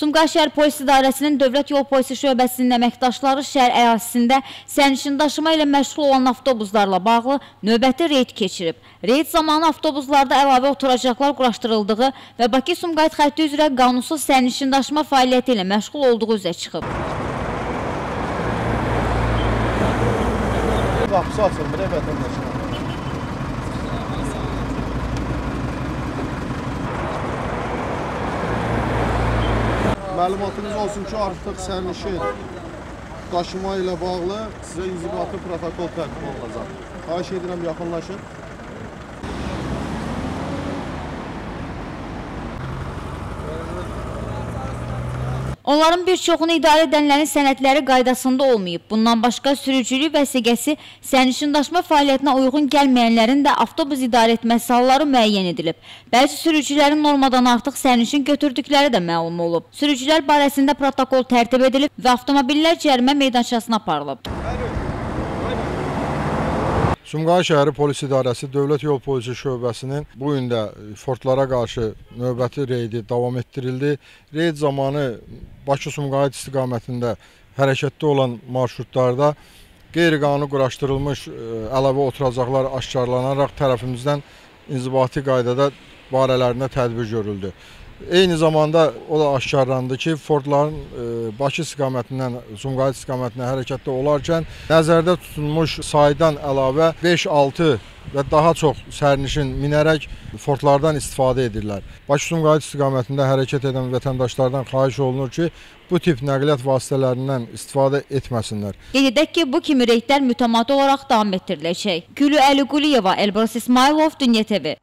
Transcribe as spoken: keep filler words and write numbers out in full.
Sumqayıt şəhər polis idarəsinin Dövlət Yol Polisi şöbəsinin əməkdaşları şəhər ərazisində sərnişin daşıma ilə məşğul olan avtobuslarla bağlı növbəti reyd keçirib. Reyd zamanı avtobuslarda əlavə oturacaqlar quraşdırıldığı və Bakı-Sumqayıt xətti üzrə qanunsuz sərnişin daşıma fəaliyyəti ilə məşğul olduğu üzrə çıxıb. Qapısı açılmır, vətəndaşlar. Məlumatınız olsun ki, artıq sərnişin daşıma ilə bağlı sizə inzibati protokol tətbiq olunacaq. Xahiş edirəm, yaxınlaşın. Onların bir çoxunu idarə edənlərin sənədləri qaydasında olmayıb. Bundan başqa sürücülük vəsiqəsi sərnişin daşıma fəaliyyətinə uyğun gəlməyənlərin də avtobus idarə etməsi halları müəyyən edilib. Bəzi sürücülərin normadan artıq sərnişin götürdükləri də məlum olub. Sürücülər barəsində protokol tərtib edilib və avtomobillər cərimə meydançasına aparılıb. Sumqayıt şəhəri polis idarəsi Dövlət Yol Polisi şöbəsinin bu gün də Fordlara qarşı növbəti reydi davam etdirildi. Reyd zamanı Bakı-Sumqayıt istiqamətində hərəkətdə olan marşrutlarda qeyri-qanuni quraşdırılmış əlavə oturacaqlar aşkarlanaraq tərəfimizdən inzibati qaydada barələrində tədbir görüldü. Eyni zamanda o da aşkarlandı ki, Fordların e, Bakı istiqamətindən Sumqayıt istiqamətinə hərəkətdə olarkən nəzərdə tutulmuş saydan əlavə beş altı və daha çox sərnişin minərək Fordlardan istifadə edirlər. Bakı-Sumqayıt istiqamətində hərəkət edən vətəndaşlardan xahiş olunur ki, bu tip nəqliyyat vasitələrindən istifadə etməsinlər. Qeyd edək ki, bu kimi reydlər mütəmadi olaraq davam etdiriləcək. Gülü Əli Quliyeva, Elbrus İsmailov, Dünya T V.